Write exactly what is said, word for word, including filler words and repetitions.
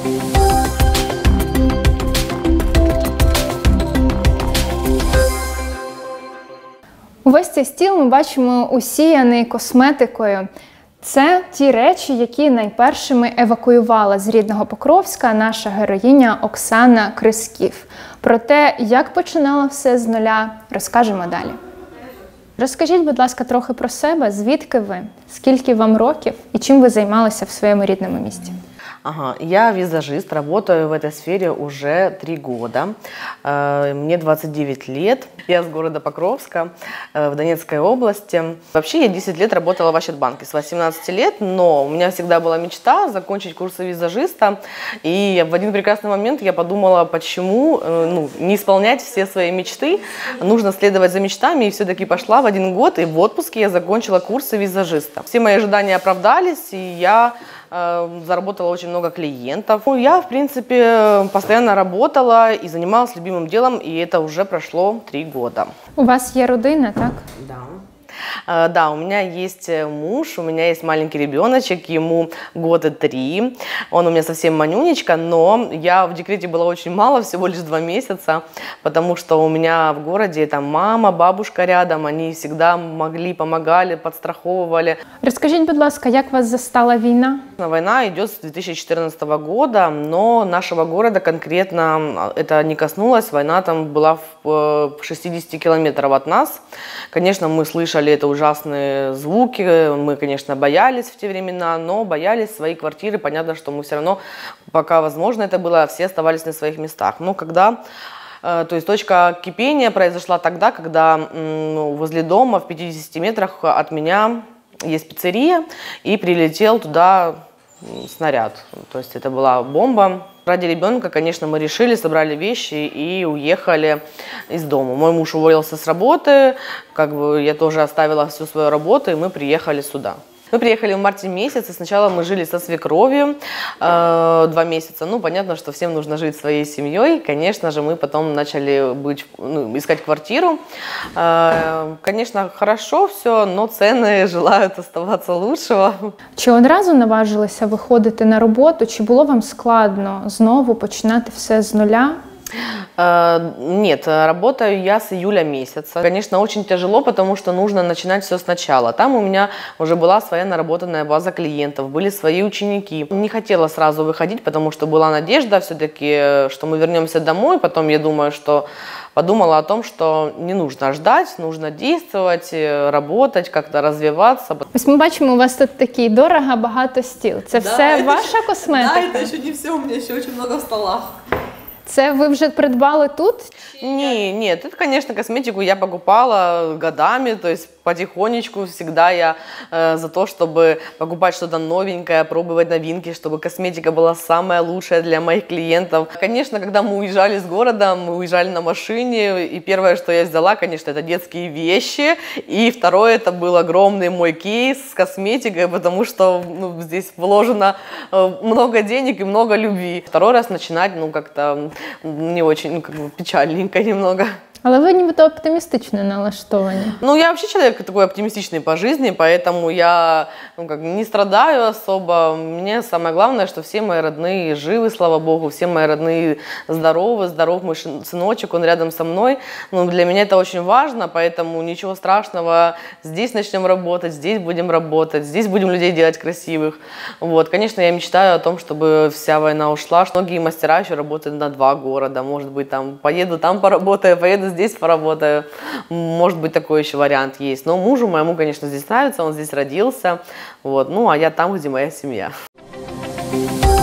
Увесь цей стіл ми бачимо усіяний косметикою. Це ті речі, які найпершими евакуювала з рідного Покровська наша героїня Оксана Крисків. Про те, як починала все з нуля, розкажемо далі. Розкажіть, будь ласка, трохи про себе, звідки ви, скільки вам років і чим ви займалися в своєму рідному місті? Ага, я визажист, работаю в этой сфере уже три года. Мне двадцать девять лет. Я с города Покровска, в Донецкой области. Вообще я десять лет работала в Ощадбанке с восемнадцати лет, но у меня всегда была мечта закончить курсы визажиста. И в один прекрасный момент я подумала, почему ну, не исполнять все свои мечты, нужно следовать за мечтами. И все-таки пошла в один год, и в отпуске я закончила курсы визажиста. Все мои ожидания оправдались, и я заработала очень много клиентов. Ну, я, в принципе, постоянно работала и занималась любимым делом, и это уже прошло три года. У вас є родина, так? Да. Да, у меня есть муж, у меня есть маленький ребеночек, ему года три. Он у меня совсем манюнечка, но я в декрете была очень мало, всего лишь два месяца, потому что у меня в городе там мама, бабушка рядом, они всегда могли, помогали, подстраховывали. Розкажіть, будь ласка, як вас застала війна? Война идет с две тысячи четырнадцатого года, но нашего города конкретно это не коснулось. Война там была в шестидесяти километрах от нас. Конечно, мы слышали это ужасные звуки, мы, конечно, боялись в те времена, но боялись своей квартиры. Понятно, что мы все равно, пока возможно это было, все оставались на своих местах. Но когда, то есть точка кипения произошла тогда, когда ну, возле дома в пятидесяти метрах от меня есть пиццерия, и прилетел туда снаряд. То есть это была бомба. Ради ребенка, конечно, мы решили, собрали вещи и уехали из дома. Мой муж уволился с работы, как бы я тоже оставила всю свою работу, и мы приехали сюда. Мы приехали в марте месяце, сначала мы жили со свекровью э, два месяца. Ну, понятно, что всем нужно жить своей семьей. Конечно же, мы потом начали быть, ну, искать квартиру. Э, конечно, хорошо все, но цены желают оставаться лучшего. Чи одразу наважилися виходити на роботу? Чи було вам складно знову починати все з нуля? Нет, работаю я с июля месяца. Конечно, очень тяжело, потому что нужно начинать все сначала. Там у меня уже была своя наработанная база клиентов, были свои ученики. Не хотела сразу выходить, потому что была надежда все-таки, что мы вернемся домой. Потом я думаю, что подумала о том, что не нужно ждать, нужно действовать, работать, как-то развиваться. Ось ми бачимо, у вас тут такий дорого багато стіл. Це Да, все это ваша еще, косметика? Да, это еще не все, у меня еще очень много в столах. Це ви вже придбали тут? Не, нет, это, конечно, косметику я покупала годами, то есть потихонечку всегда я э, за то, чтобы покупать что-то новенькое, пробовать новинки, чтобы косметика была самая лучшая для моих клиентов. Конечно, когда мы уезжали с города, мы уезжали на машине, и первое, что я взяла, конечно, это детские вещи, и второе, это был огромный мой кейс с косметикой, потому что ну, здесь вложено э, много денег и много любви. Второй раз начинать, ну, как-то не очень, ну, как бы печальненько немного. Але ви нібито оптимістично налаштовані. Ну, я вообще человек такой оптимистичный по жизни, поэтому я ну, как, не страдаю особо. Мне самое главное, что все мои родные живы, слава богу, все мои родные здоровы, здоров мой сыночек, он рядом со мной. Ну, для меня это очень важно, поэтому ничего страшного. Здесь начнем работать, здесь будем работать, здесь будем людей делать красивых. Вот. Конечно, я мечтаю о том, чтобы вся война ушла. Многие мастера еще работают на два города. Может быть, там поеду там поработаю, поеду здесь поработаю. Может быть, такой еще вариант есть. Но мужу моему, конечно, здесь нравится, он здесь родился. Вот. Ну, а я там, где моя семья.